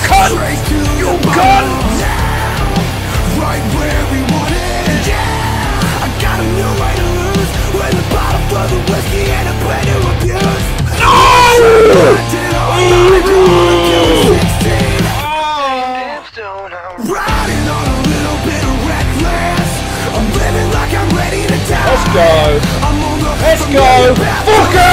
cunt! You cunt! Right where we want it. Yeah, I got a new way to lose. With a bottle full of whiskey and a brand new abuse. No! Riding on a little bit of reckless. I'm living like I'm ready to die. Let's go. I'm on the Let's go. Fucker!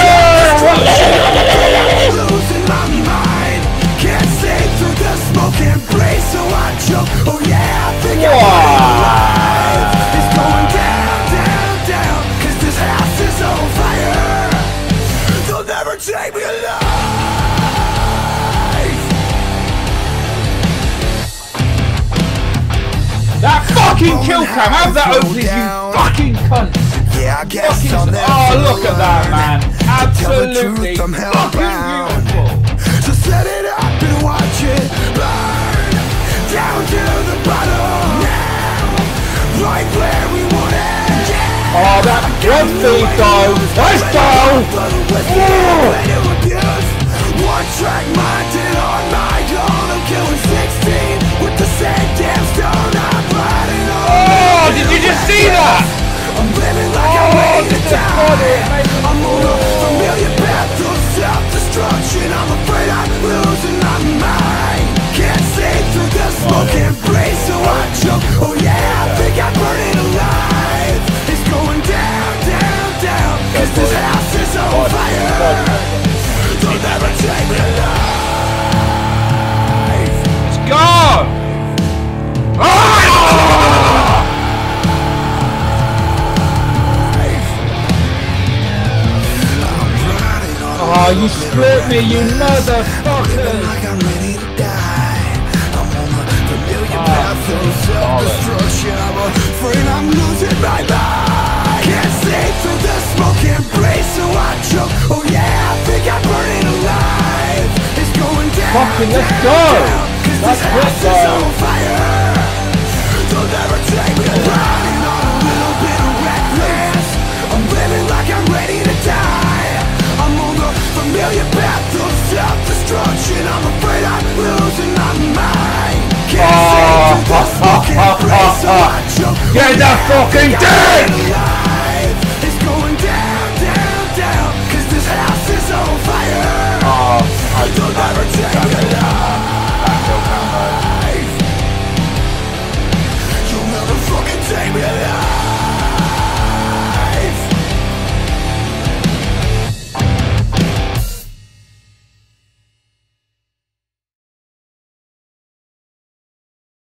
Losing my mind. Can't see through the smoke and breeze, so I choke. Oh yeah, I think I'm alive. It's going down, down, down. Cause this house is on fire. They'll never take me alive. That fucking kill cam, have that open, you fucking cunt! Yeah, I guess I'll never look at that, man! Absolutely fucking beautiful! So set it up and watch it burn down to the bottom now, right where we want it. Yeah. Oh, that one feed though! Let's go! One track minded on my own. I'm killing 16 with the same damn stone. I'm riding on. Oh, did you just see that? I'm living like I'm ready to die. I'm on a familiar path of self-destruction. I'm afraid I'm losing my mind. Can't see through the smoke and breeze, so I choke. Oh yeah, I think I'm burning alive. It's going down, down, down. Cause this house is on fire. They'll never take me alive. Let's go! Oh, you split me, you motherfucker! Like I'm ready to die. I'm on the familiar path of self-destruction. I'm afraid I'm losing my mind. Can't see through the smoke and breeze, so I choke. Oh yeah, I think I'm burning alive. It's going down. Fucking let's go! That's it, though. On fire. They'll never take me alive. On a little bit of reckless. I'm living like I'm ready to die. I'm on the familiar path of self-destruction. I'm afraid I'm losing my mind. Can't see through the smoke and breeze, so I choke. Get that fucking dead!